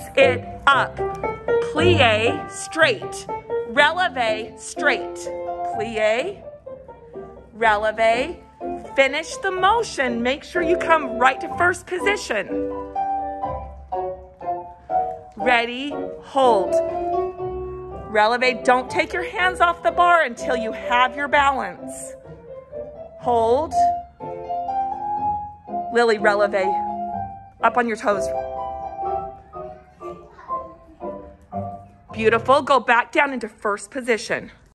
it up. Plie, straight. Releve, straight. Plie, releve. Finish the motion. Make sure you come right to first position. Ready, hold. Releve, don't take your hands off the bar until you have your balance. Hold. Lily, releve. Up on your toes. Beautiful. Go back down into first position.